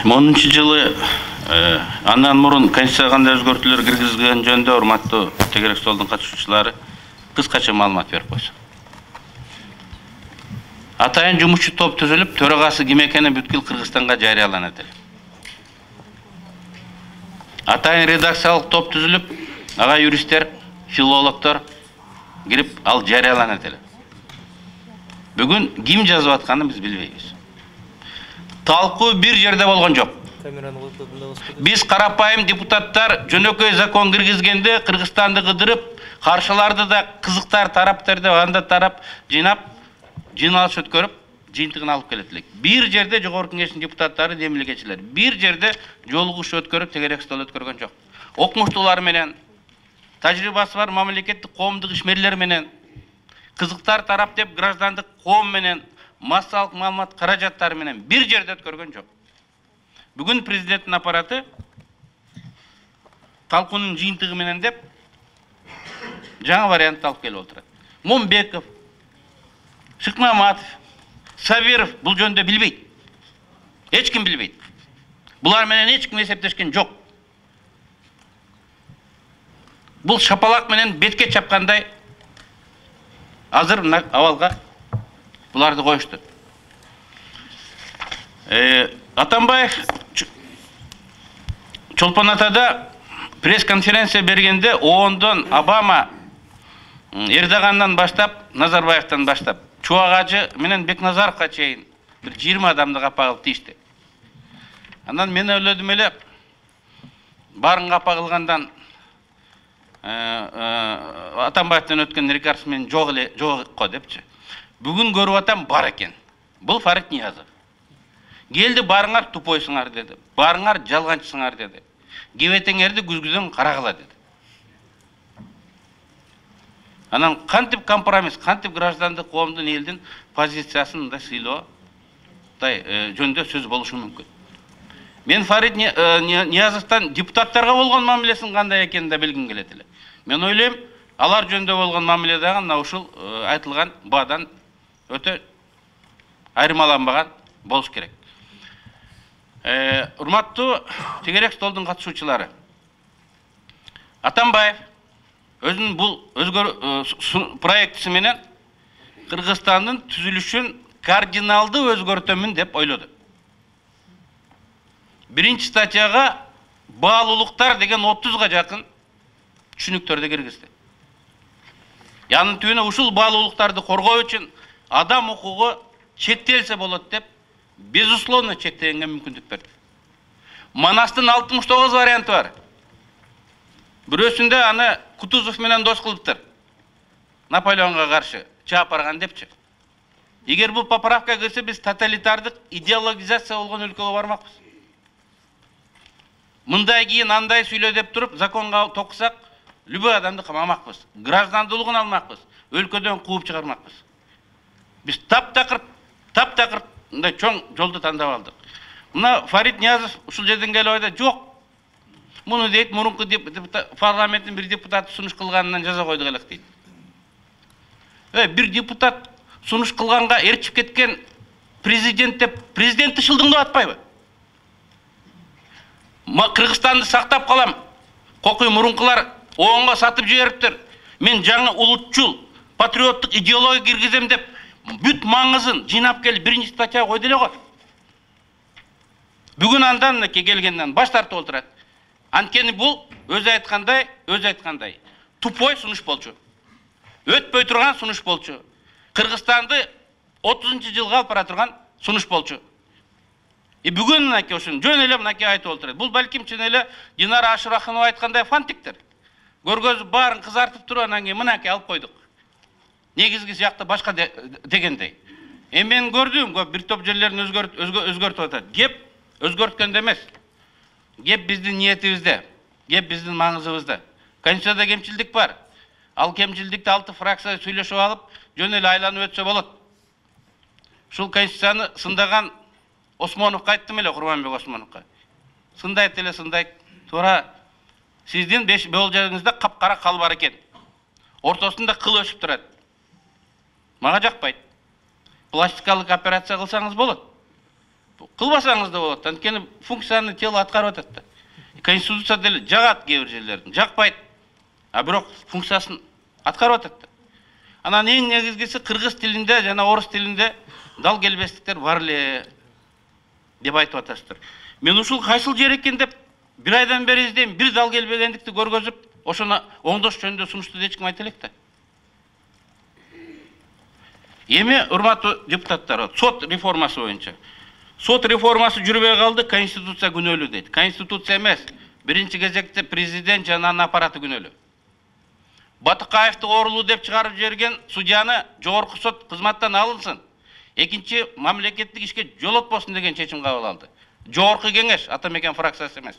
2010 жылы андан мурун Конституцияга кандай өзгөртүүлөр киргизилгени жөнүндө урматтуу тегерек столдун катышуучулары кыскача маалымат берип койсун. Атайын жумушчу топ түзүлүп, төрагасы ким экени бүткүл Кыргызстанга жарыяланат эле. Атайын редакциялык топ түзүлүп, ага юристтер, филологдор кирип, ал жарыяланат эле. Бүгүн ким жазып атканын биз билбейбиз. Талкуу бир жерде болгон жок. Биз карапайым депутаттар жөнөкөй закон киргизгенде Кыргызстанды кыдырып, каршыларды да кызыктар тараптарды анда тарап жыйнап, жыйналыш өткөрүп, жыйынтыгын алып келет элек. Бир жерде жогорку кеңештин депутаттары, демилгечилер, бир жерде жолугуш өткөрүп, тегерек стол өткөргөн жок. Окумуштуулар менен, тажрыйбасы бар мамлекеттик коомдук ишмерлер менен, кызыктар тарап деп граждандык коом менен, массалык маалымат каражаттары менен бир жерде өткөргөн жок. Бүгүн президенттин аппараты талкуунун жыйынтыгы менен деп жаңа вариантты алып келип отурат. Момбеков, Шыкмаматов, Сабиров бул жөнүндө билбейт. Эч ким билбейт. Булар менен эч ким эсептешкен жок. Бул шапалак менен бетке чапкандай азыр абалга буларды коюшту. Атамбаев Чолпон Атада пресс-конференция бергенде ООНдон Обама, Эрдогандан баштап, Назарбаевтан баштап, Чубагажы менен Бекназаровга чейин бир 20 адамды капа кылып тийишти. Андан мен ойлодум эле, барын капа кылгандан Атамбаевтан өткөн рекорд менен жок го депчи. Бүгүн көрүп атам бар экен. Бул Фарид Ниязов. Келди, барыңар тупойсуңар деди. Барыңар жалганчысыңар деди. Кебетеңерди күзгүдөн карагыла деди. Анан кантип компромисс, кантип граждандык коомдун элдин позициясын да сыйлоо жөнүндө сөз болушу мүмкүн. Мен Фарид Ниязовтан депутаттарга болгон мамилесин кандай экенин да билгим келет эле. Мен ойлойм, алар жөнүндө болгон мамиле дагы мына ушул айтылган баадан өтө айырмаланбаган болуш керек. Урматтуу тегерек столдун катышуучулары, Атамбаев өзүнүн бул проектиси менен Кыргызстандын түзүлүшүн кардиналдуу өзгөртөмүн деп ойлоду. Биринчи статьяга баалуулуктар деген 30га жакын түшүнүктөрдү киргизди. Янын түбүнө ушул баалуулуктарды коргоо үчүн адам укугу чектелсе болот деп безусловно чектегенге мүмкүндүк берди. Манастын 69 варианты бар. Бирөөсүндө аны Кутузов менен дос кылыптыр. Наполеонго каршы чаап барган депчи. Эгер бул поправка кирсе, биз тоталитардык идеологизация болгон өлкөгө бармакпыз. Мындай кийин андай сүйлө деп туруп, законго токусак, любой адамды камамакпыз. Граждандуулугун алмакпыз. Өлкөдөн кууп чыгармакпыз. Биз таптакыр мындай чоң жолду тандап алдык. Мына Фарид Ниязов ушул жерден келип ойда жок. Муну дейт, мурунку парламенттин бир депутаты сунуш кылганынан жаза койдук элек дейт. Бир депутат сунуш кылганга ээрчип кеткен президент деп президентти шылдыңдап атпайбы? Кыргызстанды сактап калам. Кокуй мурункулар ООНго сатып жибериптир. Мен жаңы улутчул, патриоттук идеология киргизем деп бүт маңызын жыйнап келип биринчи статьяга койду эле го. Бүгүн андан келгенден баш тартып отурат. Анткени бул өзү айткандай тупой сунуш болчу. Өтпөй турган сунуш болчу. Кыргызстанды 30-жылга алып бара турган сунуш болчу. Бүгүн мынакей ушун жөн эле мынакей айтып отурат. Бул балким чын эле Динара Ашыраханова айткандай фантиктер. Көргөзүп баарын кызартып туруп анан кийин мынакей алып койдук. Негизги сыякта башка дегендей. Мен көрдүм, бир топ жерлерин өзгөртүп атат. Кеп өзгөрткөндө эмес. Кеп биздин ниетибизде, кеп биздин маңызыбызда. Конституцияда кемчилдик бар. Ал кемчилдикти 6 фракция сүйлөшүп алып, жөн эле айланып өтсө болот. Ушул конституцияны сындаган Осмоновго айттым эле, Курманбек Осмоновго. Сындайт эле, сындайт. Туура сиздин бул жериңизде капкара кал бар экен. Ортосунда кыл өсүп турат. Мага жакпайт. Пластикалык операция кылсаңыз болот. Кылбасаңыз да болот. Анткени функцияны тело аткарып атат да. Конституция деле жагат кээ бир жерлердин, жакпайт. А бирок функциясын аткарып атат да. Анан эң негизгиси кыргыз тилинде жана орус тилинде дал келбестиктер бар эле деп айтып атасыздар. Мен ушул кайсыл жер экен деп бир айдан бери издейм, бир дал келбегендикти көргөзүп, ошону оңдош жөнүндө сунушту эч ким айта элек да. Эми урматтуу депутаттар, сот реформасы боюнча. Сот реформасы жүрбөй калды, конституция күнөөлүү дейт. Конституция эмес, биринчи кезекте президент жана анын аппараты күнөөлүү. Батыкаевди оорулуу деп чыгарып жиберген судьяны жогорку сот кызматтан алынсын. Экинчи мамлекеттик ишке жолотпосун деген чечим кабыл алды. Жогорку кеңеш, Атамекен фракциясы эмес.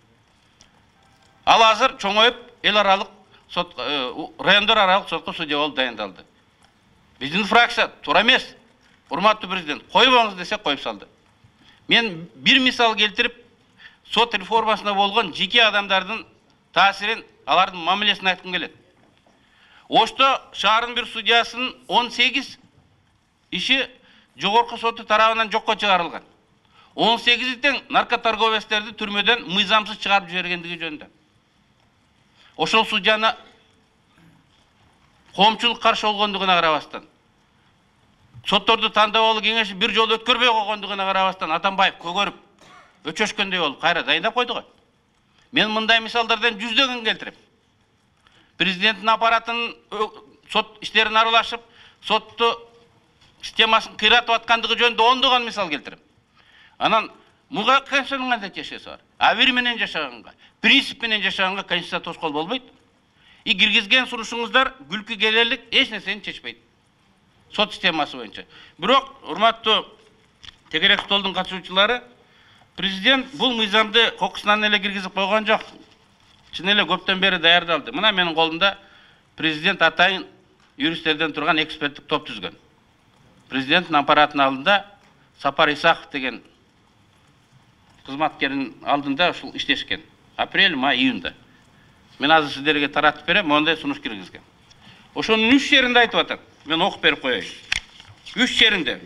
Ал азыр чоңоюп эл аралык сот, райондор аралык сотко судья болуп дайындалды. Биздин фракция туура эмес. Урматтуу президент, койбоңуз десе коюп салды. Мен бир мисал келтирип, сот реформасына болгон жеке адамдардын таасирин, алардын мамилесин айткым келет. Ошто шаардын бир судьясынын 18 иши жогорку соту тарабынан жокко чыгарылган. 18 тең наркоторговецтерди түрмөдөн мыйзамсыз чыгарып жибергендиги жөнүндө. Ошол судьяны коомчулук каршы болгондугуна карабастан, сотторду тандап алуу кеңеши бир жолу өткөрбөй койгондугуна карабастан Атамбаев көгөрүп, өчөшкөндөй болуп кайра дайындап койду го. Мен мындай мисалдардан жүздөгөн келтирем. Президенттин аппаратынын сот иштерин аралашып, сотту системасын кыйратып аткандыгы жөнүндө ондогон мисал келтирем. Анан муга конституциянын кандай чечеси бар? Авир менен жашаганга, принцип менен жашаганга конституция тоскоол болбойт. И киргизген сунушуңуздар күлкү келерлик эч нерсени чечпейт. Сот системасы боюнча. Бирок, урматтуу тегерек столдун катышуучулары, президент бул мыйзамды кокусунан эле киргизип койгон жок. Чын эле көптөн бери даярдалды. Мына менин колумда президент атайын юристтерден турган эксперттик топ түзгөн. Президенттин аппаратынын алдында Сапар Исаков деген кызматкердин алдында ушул иштешкен. Апрель, май, июнда. Мен азыр сиздерге таратып берем, мондай сунуш киргизген. Ошонун 3 жеринде айтып атат. Мен окуп берип коеюн. 3 жеринде.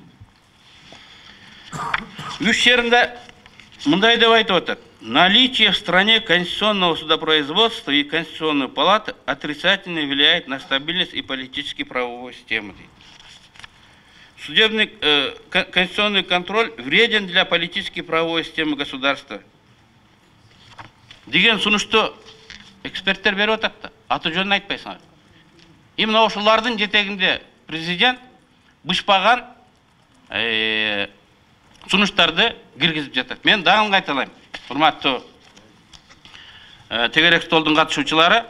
3 жеринде мындай деп айтып атат. Наличие в стране конституционного судопроизводства и Конституционной палаты отрицательно влияет на стабильность и политический правовой системы. Судебный конституционный контроль вреден для политической и правовой системы государства. Деген сунушту эксперттер берип атат да, аты жөнүн айтпайсыңар. Именно ошолордун жетегинде президент бышпаган сунуштарды киргизип жатат. Мен дагы кайталайм. Урматтуу тегерек столдун катышуучулары,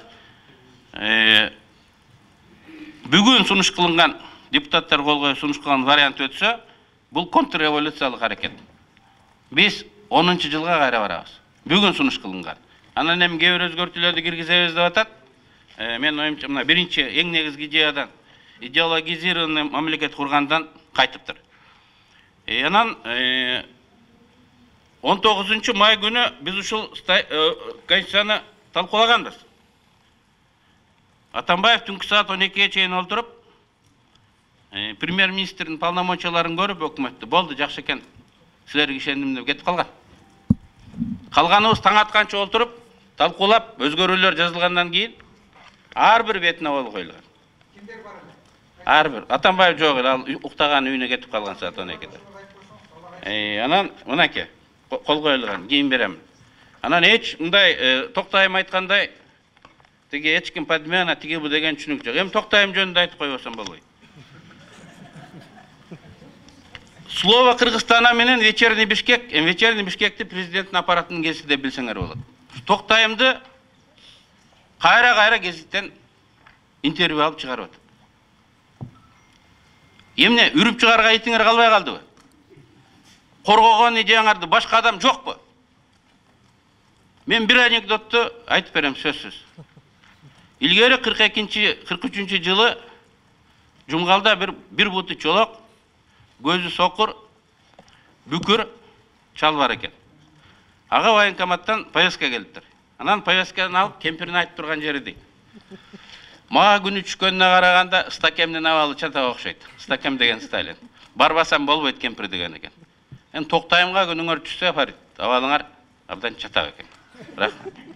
бүгүн сунуш кылынган депутаттар кол коюп сунуш кылган вариант өтсө, бул контрреволюциялык аракет. Биз 10-жылга кайра барабыз. Бүгүн сунуш кылынган. Анан эми кээ бир өзгөртүүлөрдү киргизебиз деп атат. Мен оюмча мына биринчи эң негизги идеядан, идеологизированный мамлекет кургандан кайтыптыр. Анан 19 май күнү биз ушул конституцияны талкуулаганбыз. Атамбаев түнкү саат 12-ге чейин олтуруп, премьер-министрдин полномочияларын көрүп өкмөттү. Болду, жакшы экен. Силерге ишендим деп кетип калган. Калганыбыз таң атканча олтуруп, талкуулап, өзгөрүүлөр жазылгандан кийин ар бир бетине кол коюлган. Кимдер бар эле? Ар бир. Атамбаев жок эле, ал уктаган үйүнө кетип калган саат 12-де. Анан мынакей кол коюлган, кийин берем. Анан эч мындай токтайым айткандай, тиги эч ким подмена, тиги бу деген түшүнүк жок. Эми токтайым жөнүндө айтып койбосом болбойт. Слово Кыргызстана менен вечерний Бишкек, вечерний Бишкекти президенттин аппаратынын гезити деп билсеңер болот. Токтайымды кайра гезиттен интервью алып чыгарып атат. Эмне үрүп чыгарга итиңер калбай калдыбы? Коргогон идеяңарды башка адам жокпу? Мен бир анекдотту айтып берем сөзсүз. Илгери 43 жылы Жумгалда бир буту чолок, көзү сокур, бүкүр чал бар экен. Ага военкоматтан повестка келиптир. Анан повестканы алып кемпирин айтып турган жери дейт. Мага күнү түшкөнүнө караганда стакемдин абалы чатага окшойт. Стакем деген Сталин. Барбасам болбойт кемпир деген экен. Енді тоқтайымға күніңер түссе Фарид, абалыңар абдан чатап екен. Рахмат.